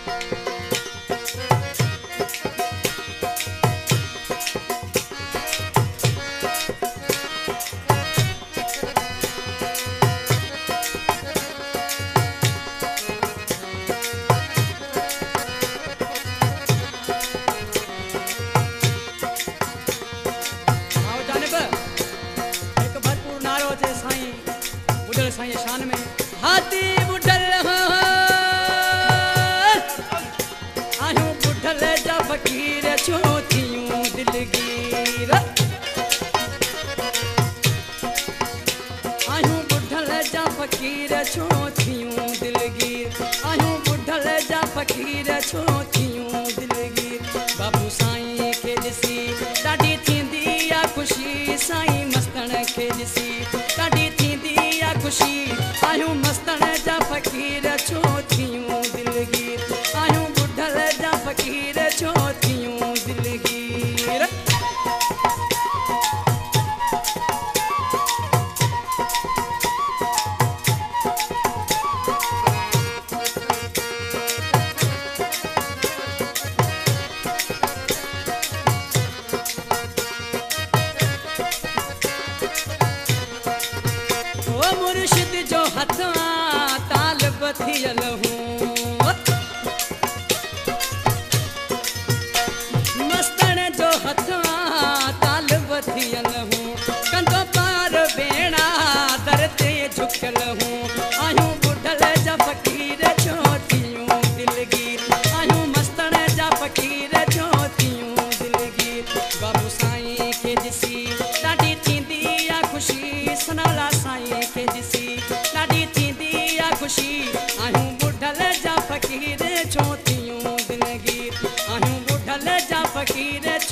बुढ़ल साईं शान में हाथी बुढ़ल आहियूं बुढ़ल जा फ़क़ीर छो थियूं दिलगीर आहियूं बुढ़ल जा फ़क़ीर छो थियूं दिलगीर आहियूं बुढ़ल जा फ़क़ीर छो थियूं दिलगीर बाबू साईं खे ॾिसी ॾाढी थींदी आहे ख़ुशी साईं मस्तण खे ॾिसी ॾाढी थींदी आहे ख़ुशी आहियूं मस्तण जा फ़क़ीर छो थियूं दिलगीर आहियूं बुढ़ल जा फ़क़ीर छो थियूं दिलगीर मुर्शिद जो हथ ताल बथियल हूँ मस्तण जो हथ ताल बथियल हूँ कंधो पार बेड़ा दर ते झुकल हूँ आहियूं बुढ़ल जा फ़क़ीर छो थियूं दिलगीर आहियूं मस्तण जा फ़क़ीर छो थियूं दिलगीर बाबू साईं खे ॾिसी ॾाढी थींदी आहे ख़ुशी सनाला साईं खे ॾिसी ॾाढी थींदी आहे ख़ुशी आहियूं बुढ़ल जा फ़क़ीर छो थियूं दिलगीर आहियूं बुढ़ल जा फ़क़ीर